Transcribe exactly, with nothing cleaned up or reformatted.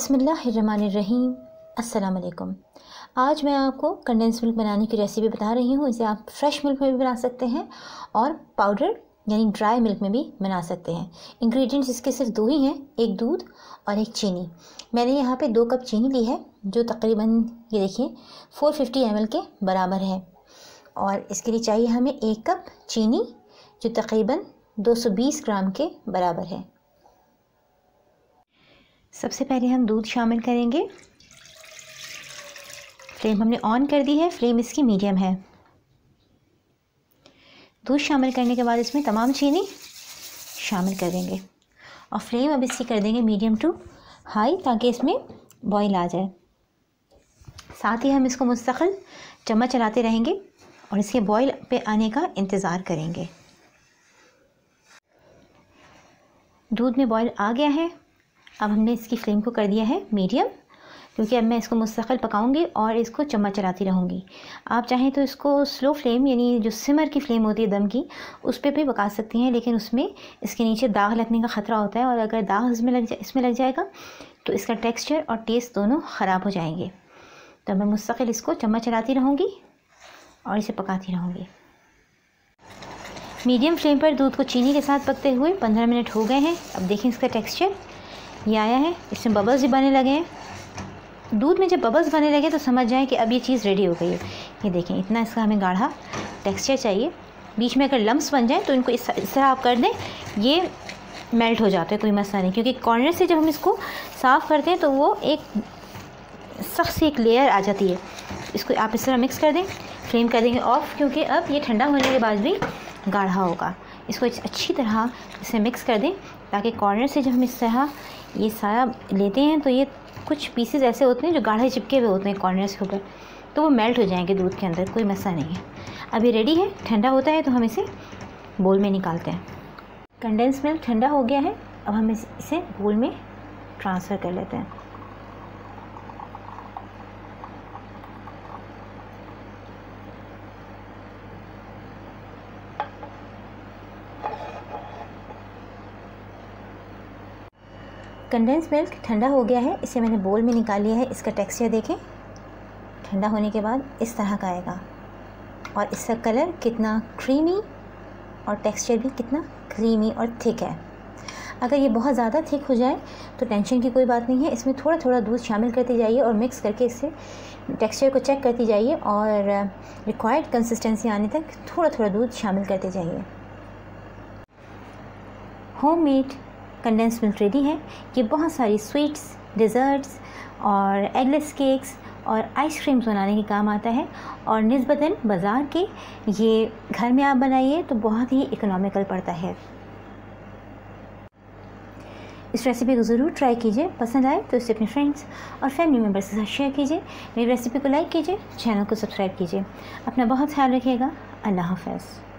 बिस्मिल्लाहिर्रहमानिर्रहीम। अस्सलाम वालेकुम। आज मैं आपको कंडेंस मिल्क बनाने की रेसिपी बता रही हूँ। इसे आप फ्रेश मिल्क में भी बना सकते हैं और पाउडर यानी ड्राई मिल्क में भी बना सकते हैं। इंग्रेडिएंट्स इसके सिर्फ दो ही हैं, एक दूध और एक चीनी। मैंने यहाँ पे दो कप चीनी ली है जो तकरीबन ये देखिए चार सौ पचास एम एल के बराबर है। और इसके लिए चाहिए हमें एक कप चीनी जो तकरीबन दो सौ बीस ग्राम के बराबर है। सबसे पहले हम दूध शामिल करेंगे। फ्लेम हमने ऑन कर दी है, फ्लेम इसकी मीडियम है। दूध शामिल करने के बाद इसमें तमाम चीनी शामिल कर देंगे और फ्लेम अब इसकी कर देंगे मीडियम टू हाई ताकि इसमें बॉईल आ जाए। साथ ही हम इसको मुस्तकिल चम्मच चलाते रहेंगे और इसके बॉईल पे आने का इंतज़ार करेंगे। दूध में बॉईल आ गया है। अब हमने इसकी फ्लेम को कर दिया है मीडियम, क्योंकि अब मैं इसको मुस्तकिल पकाऊंगी और इसको चम्मच चलाती रहूँगी। आप चाहें तो इसको स्लो फ्लेम यानी जो सिमर की फ्लेम होती है दम की, उस पर भी पका सकती हैं, लेकिन उसमें इसके नीचे दाग लगने का ख़तरा होता है और अगर दाग इसमें लग जा इसमें लग जाएगा तो इसका टेक्स्चर और टेस्ट दोनों ख़राब हो जाएंगे। तो मैं मुस्तकिल इसको चम्मच चलाती रहूँगी और इसे पकाती रहूँगी। मीडियम फ्लेम पर दूध को चीनी के साथ पकते हुए पंद्रह मिनट हो गए हैं। अब देखें इसका टेक्स्चर ये आया है, इसमें बबल्स भी बनने लगे हैं। दूध में जब बबल्स बनने लगे तो समझ जाएं कि अब ये चीज़ रेडी हो गई है। ये देखें इतना इसका हमें गाढ़ा टेक्सचर चाहिए। बीच में अगर लम्स बन जाए तो इनको इस इस तरह आप कर दें, ये मेल्ट हो जाता है, कोई मसला नहीं। क्योंकि कॉर्नर से जब हम इसको साफ़ करते हैं तो वो एक सख्त सी एक लेयर आ जाती है। इसको आप इस तरह मिक्स कर दें। फ्लेम कर देंगे ऑफ, क्योंकि अब ये ठंडा होने के बाद भी गाढ़ा होगा। इसको अच्छी तरह इसे मिक्स कर दें ताकि कॉर्नर से जब हम इस तरह ये सारा लेते हैं तो ये कुछ पीसेस ऐसे होते हैं जो गाढ़े चिपके हुए होते हैं कॉर्नर्स के ऊपर, तो वो मेल्ट हो जाएंगे दूध के अंदर, कोई मसला नहीं है। अब ये रेडी है। ठंडा होता है तो हम इसे बोल में निकालते हैं। कंडेंस मिल्क ठंडा हो गया है। अब हम इसे बोल में ट्रांसफ़र कर लेते हैं। कंडेंस मिल्क ठंडा हो गया है, इसे मैंने बोल में निकाल लिया है। इसका टेक्सचर देखें, ठंडा होने के बाद इस तरह का आएगा और इसका कलर कितना क्रीमी और टेक्सचर भी कितना क्रीमी और थिक है। अगर ये बहुत ज़्यादा थिक हो जाए तो टेंशन की कोई बात नहीं है। इसमें थोड़ा थोड़ा दूध शामिल करते जाइए और मिक्स करके इससे टेक्सचर को चेक करती जाइए और रिक्वायर्ड कंसिस्टेंसी आने तक थोड़ा थोड़ा दूध शामिल करते जाइए। होममेड कंडेंस मिल्क रेडी है। ये बहुत सारी स्वीट्स, डिज़र्ट्स और एगलेस केक्स और आइसक्रीम्स बनाने के काम आता है और निस्बतन बाज़ार के ये घर में आप बनाइए तो बहुत ही इकोनॉमिकल पड़ता है। इस रेसिपी को ज़रूर ट्राई कीजिए। पसंद आए तो इसे अपने फ्रेंड्स और फैमिली मेम्बर्स के साथ शेयर कीजिए। मेरी रेसिपी को लाइक कीजिए, चैनल को सब्सक्राइब कीजिए। अपना बहुत ख्याल रखिएगा। अल्लाह हाफ़िज़।